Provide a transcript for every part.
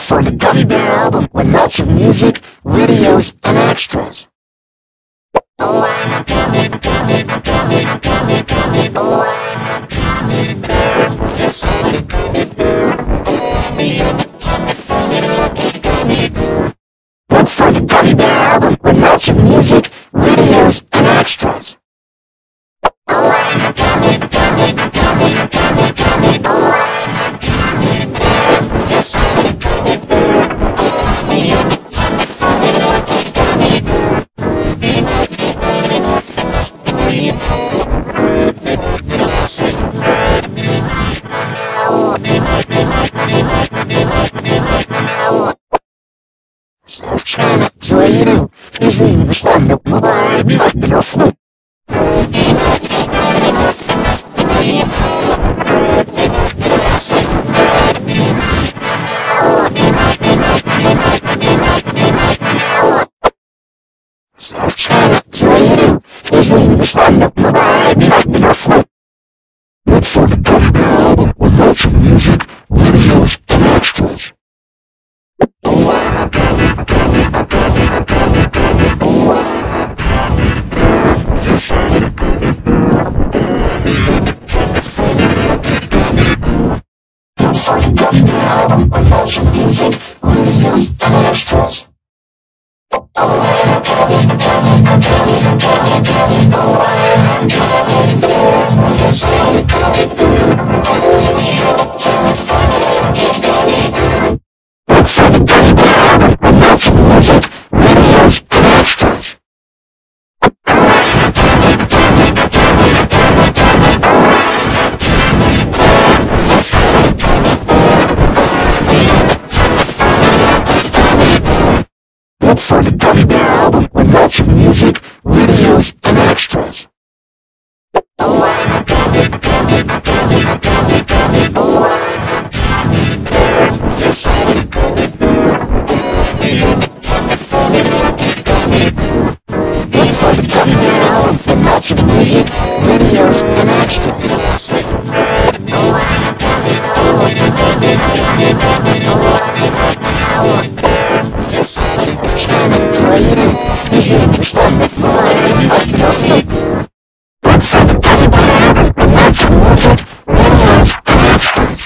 for the Gummy Bear album with lots of music, videos, and extras. Oh, I'm a gummy, gummy, gummy, gummy, gummy. Oh, I'm a gummy bear. Yes, I'm a gummy bear. Oh, I'm a gummy, funny looking gummy bear. Look for the Gummy Bear album with lots of music, videos, and extras. Oh, I'm a gummy, gummy, gummy, gummy, gummy. Oh, I'm a gummy bear. Yes, I'm a gummy bear. Oh, I'm a gummy, funny looking gummy bear. Sonuçta söyleyeyim, izin dışlarında mübarek bir hakkın olsun. Sonuçta söyleyeyim, izin dışlarında mübarek bir hakkın olsun. Look for the Gummy Bear album with lots of music, videos, and extras. Oh, I'm a gummy, gummy, gummy, gummy, gummy. Oh, I'm a gummy bear. Yes, I'm a gummy bear. Oh, I'm a gummy, funny looking gummy bear. Look for the Gummy Bear album with lots of music, videos, and extras. Oh, I'm a gummy, gummy, gummy, gummy, gummy. Oh, I'm a gummy bear. Yes, I'm a gummy bear. Oh, I'm a gummy, funny looking gummy bear. Look for the Gummy Bear album with lots of music, videos, and extras. Look for the Gummy Bear album with lots of music, videos, and extras. Oh, I'm a gummy, gummy, gummy, gummy, gummy. Oh, I'm a gummy bear. Yes, I'm a gummy bear. Oh, I'm a gummy, funny looking gummy bear. Look for the Gummy Bear album with lots of music, videos, and extras. Oh, I'm a gummy, oh, I'm a gummy, gummy, gummy. Oh, I'm a bear. Yes, I'm a gummy. Söyleyeyim, izin dışlarında mübarek bir hakkın olsun. Look for the Gummy Bear album with lots of music, videos, and extras.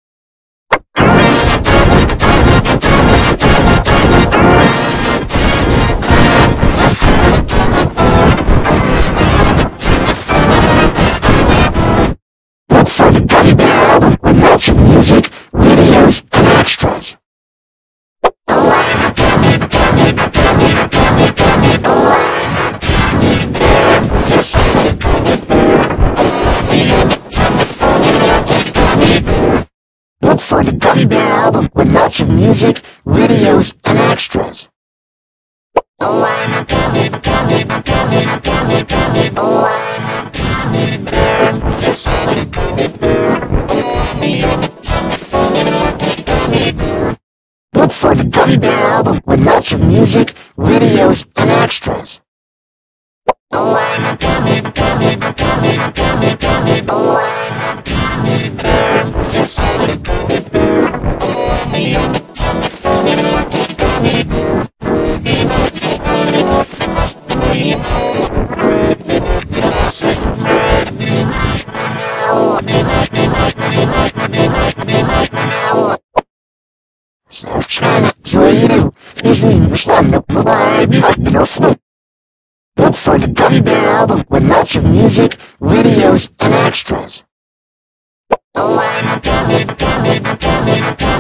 Look for the Gummy Bear album with lots of music, videos, and extras. Oh, I'm a gummy, gummy, gummy, gummy, gummy. Oh, I'm a gummy bear. Yes, I'm a gummy bear. Oh, I'm a gummy, funny looking gummy bear. Look for the Gummy Bear album with lots of music, videos, and extras. Oh, I'm a gummy, gummy, gummy, gummy, gummy. Oh, I'm a gummy bear. Yes, I'm a gummy bear. Oh, I'm a gummy, funny looking gummy bear. Look for the Gummy Bear album with lots of music, videos, and extras. Oh, I'm a gummy, gummy, gummy, gummy, gummy. Oh, I'm a gummy bear. Yes, I'm a gummy bear. Oh, I'm a gummy, funny looking gummy bear. Sonuçta söyleyeyim, izin dışlarında mübarek bir hakkın olsun. Look for the Gummy Bear album with lots of music, videos, and extras. Oh, I'm a gummy, gummy, gummy, gummy.